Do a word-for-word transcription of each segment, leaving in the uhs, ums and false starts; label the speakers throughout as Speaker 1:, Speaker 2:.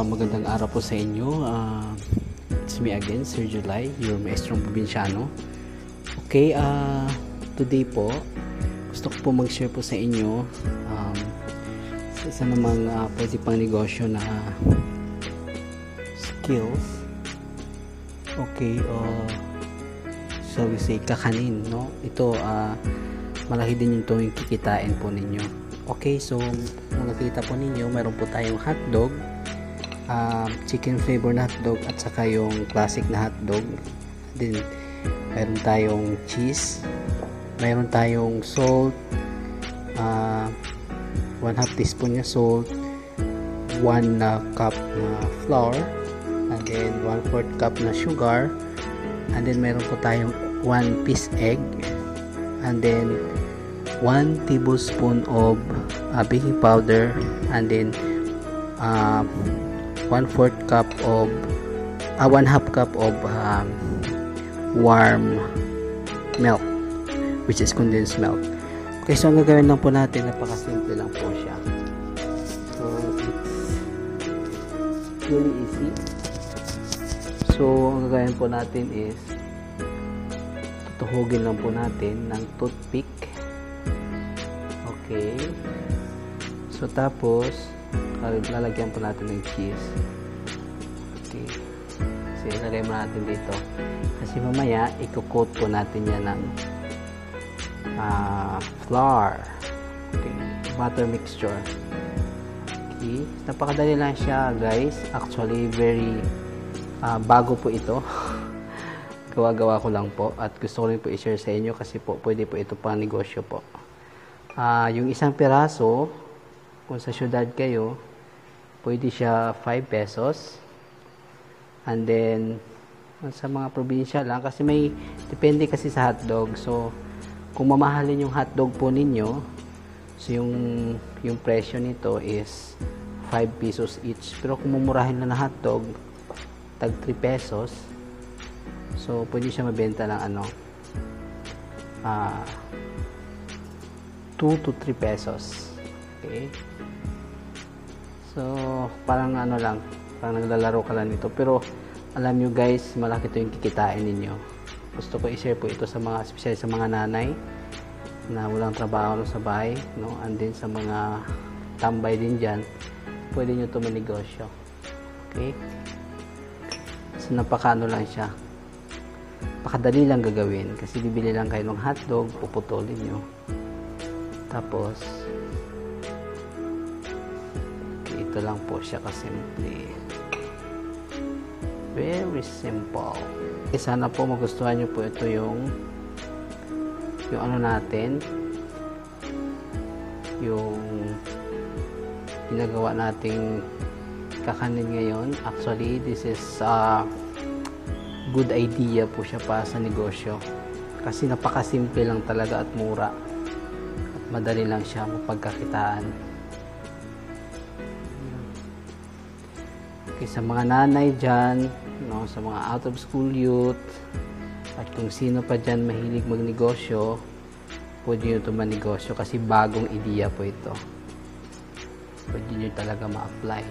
Speaker 1: Ah, magandang araw po sa inyo. Ah, it's me again, Sir July, your maestrong probinsyano. Okay, ah, today po, gusto ko po mag-share po sa inyo um, sa isa namang uh, pwede pang negosyo na skills. Okay, uh, so we say kakanin, no? Ito, uh, malaki din yung itong kikitain po ninyo. Okay, so kung nakita po ninyo, meron po tayong hotdog, uh, chicken flavor na hotdog at saka yung classic na hotdog. Then meron tayong cheese, meron tayong salt, uh, one half teaspoon na salt, one uh, cup na flour, and then one fourth cup na sugar, and then meron po tayong one piece egg, and then one tablespoon of uh, baking powder, and then uh, one fourth cup of uh, one half cup of um, warm milk, which is condensed milk. Okay, so ang gagawin lang po natin, napakasimple lang po siya. So it's really easy. So ang gagawin po natin is tutuhugin lang po natin ng toothpick. Okay. So tapos lalagyan po natin ng cheese. Okay. So ilagay mo natin dito. Kasi mamaya i-coat po natin yan ng uh, flour. Okay. Butter mixture. Okay. Napakadali lang siya, guys. Actually very uh, bago po ito. Gawa-gawa ko lang po at gusto ko rin po i-share sa inyo kasi po pwede po ito pang negosyo po. Uh, yung isang piraso, kung sa syudad kayo, pwede siya five pesos. And then, sa mga probinsya lang, kasi may, depende kasi sa hotdog. So, kung mamahalin yung hotdog po ninyo, so yung, yung presyo nito is five pesos each. Pero kung mumurahin na na hotdog, tag three pesos, so pwede siya mabenta ng ano, ah, uh, two to three pesos. Okay? So, parang ano lang, parang naglalaro ka lang nito. Pero, alam nyo guys, malaki ito yung kikitain ninyo. Gusto ko i-share po ito sa mga, especially sa mga nanay na walang trabaho sa bahay, no? And then sa mga tambay din dyan, pwede nyo ito manegosyo. Okay? So, napakano lang siya. Pakadali lang gagawin kasi bibili lang kayo ng hotdog, puputulin nyo. Tapos, okay, ito lang po siya kasimple. Very simple. Okay, sana po magustuhan nyo po ito yung yung ano natin, yung ginagawa nating kakanin ngayon. Actually, this is a good idea po siya para sa negosyo. Kasi napakasimple lang talaga at mura. Madali lang siya mapagkakitaan. Okay, sa mga nanay dyan, no, sa mga out of school youth, at kung sino pa dyan mahilig magnegosyo, pwede nyo ito manegosyo kasi bagong ideya po ito. Pwede nyo talaga ma-apply.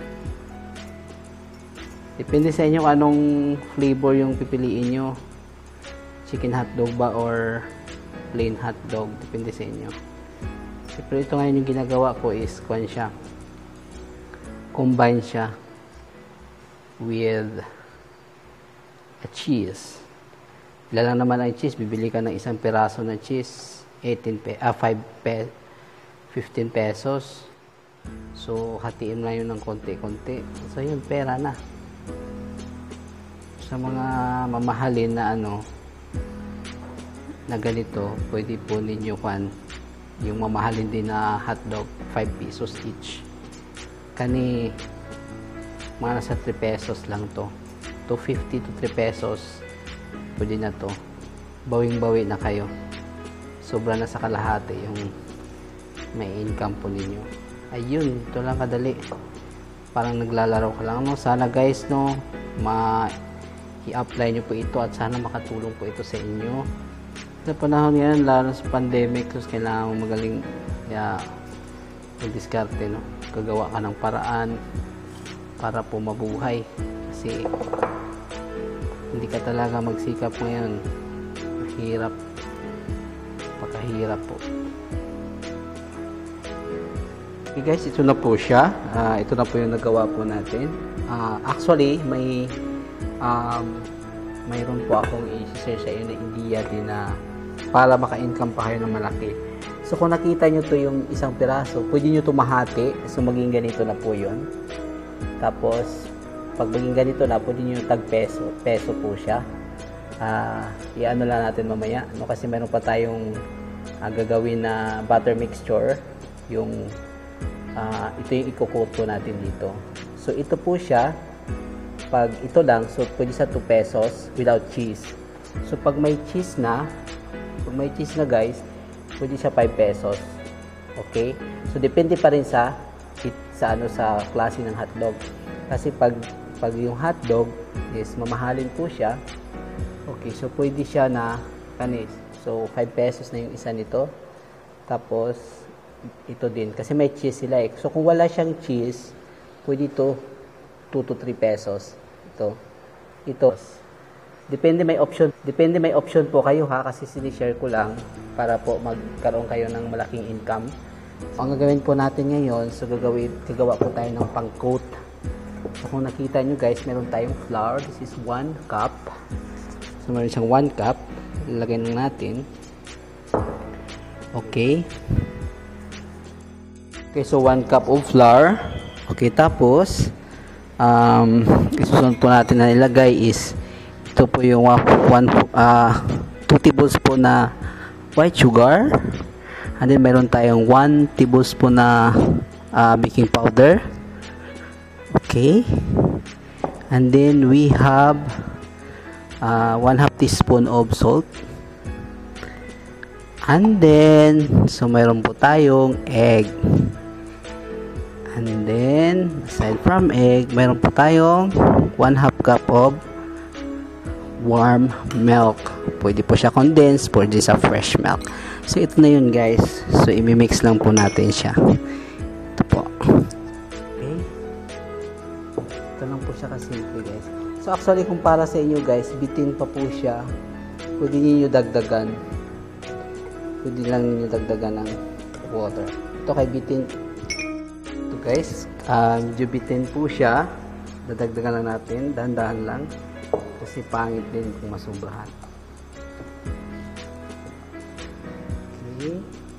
Speaker 1: Depende sa inyo kung anong flavor yung pipiliin nyo. Chicken hotdog ba or plain hotdog, depende sa inyo. Pero ito ngayon yung ginagawa ko is kwan siya, combine siya with a cheese. Ilan lang naman ang cheese, bibili ka ng isang piraso na cheese, eighteen pe ah five pe fifteen pesos. So hatiin lang yun ng konti-konti. So yun, pera na. Sa mga mamahalin na ano na ganito, pwede po ninyo kwan yung mamahalin din na hotdog, five pesos each. Kani mga nasa three pesos lang to. two fifty to three pesos pwede na to. Bawing-bawi na kayo. Sobra na sa kalahati yung may income po ninyo. Ayun, ito lang kadali. Parang naglalaro ka lang, no? Sana guys, no, ma i-apply nyo po ito at sana makatulong po ito sa inyo. Sa panahon ngayon, lalo sa pandemic, so kailangan mo magaling yeah, mag-diskarte, no? Gagawa ka ng paraan para po mabuhay. Kasi hindi ka talaga magsikap ngayon, mahirap, pagkahirap po. Okay guys, ito na po siya. Uh, ito na po yung nagawa po natin. Uh, actually, may um, mayroon po akong i-share sa inyo na idea din na para maka-income pa kayo ng malaki. So kung nakita nyo to yung isang piraso, pwede nyo ito mahati. So maging ganito na po yun. Tapos pag maging ganito na, pwede nyo tag peso. Peso po siya. Uh, i-ano lang natin mamaya. No, kasi meron pa tayong uh, gagawin na butter mixture. Yung Uh, ito yung ikukuto natin dito. So ito po siya, pag ito lang, so pwede sa two pesos without cheese. So pag may cheese na, pag may cheese na guys, pwede siya five pesos. Okay? So depende pa rin sa sa ano sa klase ng hotdog. Kasi pag pag yung hotdog is mamahalin po siya. Okay, so pwede siya na kanis. So five pesos na yung isa nito. Tapos ito din kasi may cheese sila eh. So kung wala siyang cheese, pwede ito two to three pesos. Ito. Ito. Depende may option. Depende may option po kayo ha, kasi sinishare ko lang para po magkaroon kayo ng malaking income. So, ang gagawin po natin ngayon, so gagawin, gagawa po tayo ng pang-coat. So kung nakita nyo guys, meron tayong flour. This is one cup. So meron siyang one cup. Lagyan lang natin. Okay. Okay, so one cup of flour. Okay, tapos um, isusunod po natin na ilagay is ito po yung one, uh, two tablespoon na white sugar. And then meron tayong one tablespoon na uh, baking powder. Okay. And then we have uh, one half teaspoon of salt. And then, so meron po tayong egg. And then, aside from egg, meron po tayong one half cup of warm milk. Pwede po siya condensed, pwede sa fresh milk. So, ito na yun guys. So, imimix lang po natin siya. Ito po. Okay. Ito lang po siya kasimple guys. So, actually, kung para sa inyo guys, bitin pa po siya. Pwede niyo dagdagan. Pwede lang niyo dagdagan ng water. Ito kay bitin. Ito guys, uh, medyo bitin po siya. Dadagdagan lang natin, dahan-dahan lang. Kasi pangit din kung masubrahan. Okay.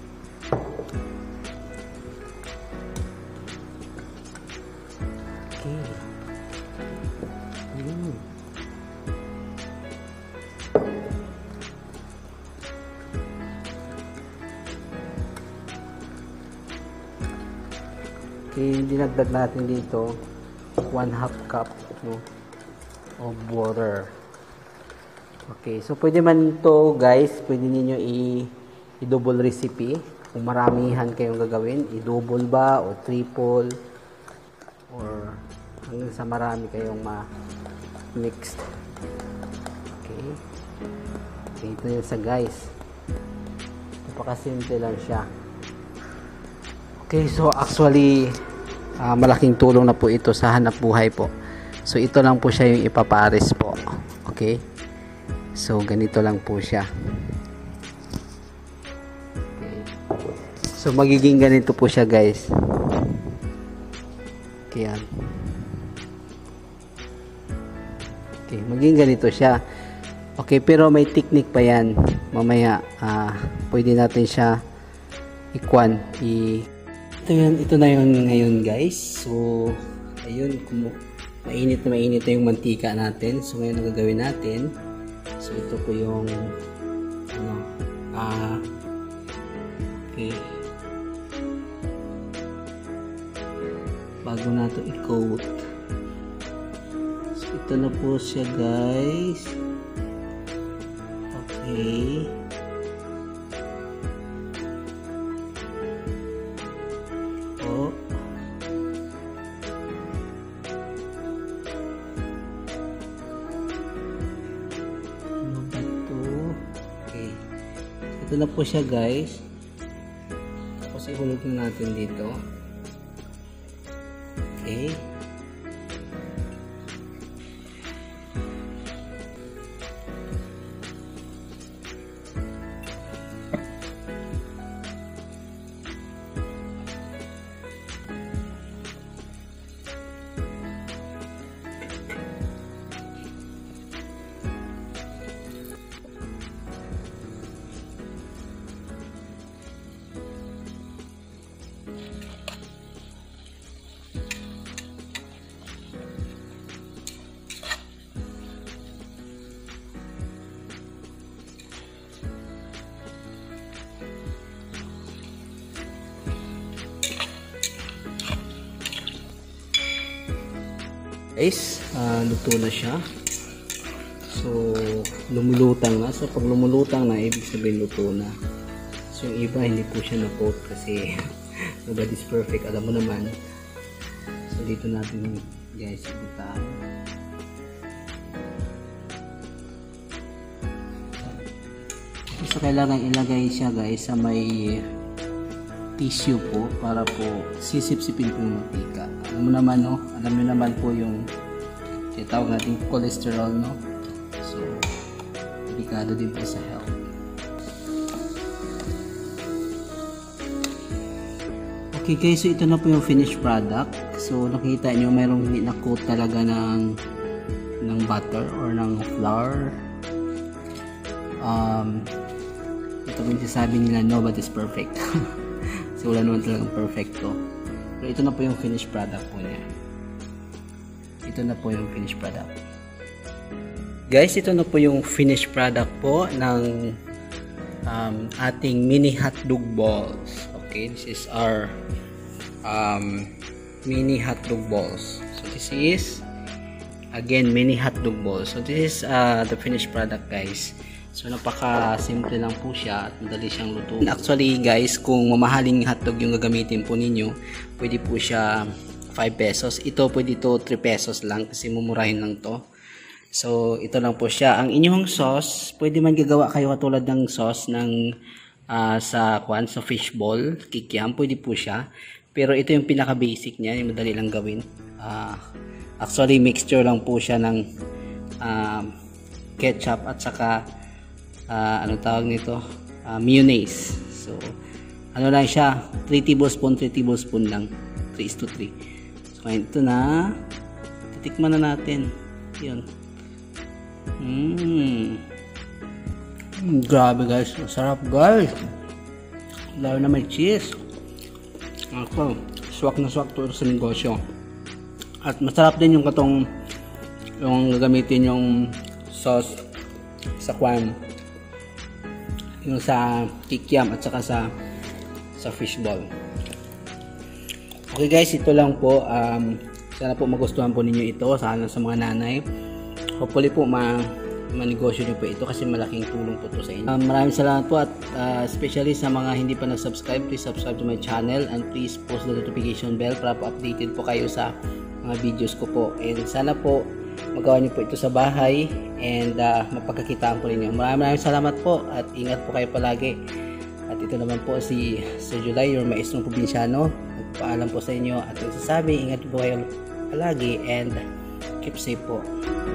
Speaker 1: Okay. Mm. Okay, dinagdag natin dito one half cup no, of water. Okay, so pwede man to guys, pwede niyo i i-double recipe. Kung maramihan kayong gagawin, i-double ba o triple or hanggang sa marami kayong ma-mixed. Okay. Okay, ito yun sa guys. Napakasimple lang siya. Okay, so actually uh, malaking tulong na po ito sa hanap buhay po. So ito lang po siya yung ipapares po. Okay? So ganito lang po siya. Okay. So magiging ganito po siya guys. Okay, yan. Okay, magiging ganito siya. Okay, pero may technique pa yan. Mamaya uh, pwede natin siya ikwan, i Ito, yun, ito na yun ngayon guys. So, ayun, kung mainit na mainit na yung mantika natin. So, ngayon ang gagawin natin. So, ito po yung ano, ah, uh, okay. Bago na ito i-coat. So, ito na po siya guys. Okay. Ito na po siya guys. Tapos ihulog na natin dito. Okay. Guys, uh, luto na siya. So, lumulutang na. So, pag lumulutang na, ibig sabihin luto na. So, yung iba, hindi po siya na-coat kasi nobody's perfect. Alam mo naman. So, dito natin, guys, ibutaan. So, kailangan ilagay siya, guys, sa may tissue po para po sisip-sipin po yung mantika. Alam mo naman, no? Alam mo naman po yung tawag natin cholesterol, no? So, delikado din po sa health. Okay guys, so ito na po yung finished product. So, nakita nyo, mayroong hindi na-coat talaga ng ng butter or ng flour. Um, ito po yung sasabi nila, nobody's perfect. So, wala naman talagang perfecto. Pero ito na po yung finished product po niya. Ito na po yung finished product. Guys, ito na po yung finished product po ng um, ating mini hotdog balls. Okay, this is our um, mini hotdog balls. So, this is, again, mini hotdog balls. So, this is uh, the finished product, guys. So, napaka-simple lang po siya at madali siyang luto. Actually, guys, kung mamahaling hotdog yung gagamitin po ninyo, pwede po siya five pesos. Ito, pwede ito three pesos lang kasi mumurahin lang to. So, ito lang po siya. Ang inyong sauce, pwede man gagawa kayo katulad ng sauce ng uh, sa, kwan, sa fishball, kikiam, pwede po siya. Pero ito yung pinaka-basic niya, yung madali lang gawin. Uh, actually, mixture lang po siya ng uh, ketchup at saka Uh, ano tawag nito, uh, mayonnaise. So ano lang siya, three tablespoon three tablespoon lang, three is to three. So ito na, titikman na natin. Yun. Mm. Mm, grabe guys, masarap guys, lalo na may cheese. Ako, swak na swak to sa negosyo. At masarap din yung katong yung gagamitin yung sauce sa kwan, yung sa kikiam at saka sa sa fishball. Okay guys, ito lang po. Um, sana po magustuhan po ninyo ito. Sana sa mga nanay. Hopefully po ma manegosyo nyo po ito kasi malaking tulong po ito sa inyo. Um, maraming salamat po at uh, especially sa mga hindi pa nag-subscribe, please subscribe to my channel and please post the notification bell para po updated po kayo sa mga videos ko po. And sana po magawa niyo po ito sa bahay and uh, mapagkakitaan po ninyo. Maraming maraming salamat po at ingat po kayo palagi. At ito naman po si Sir July, your maestrong probinsyano. Nagpaalam po sa inyo at nagsasabi, ingat po kayo palagi and keep safe po.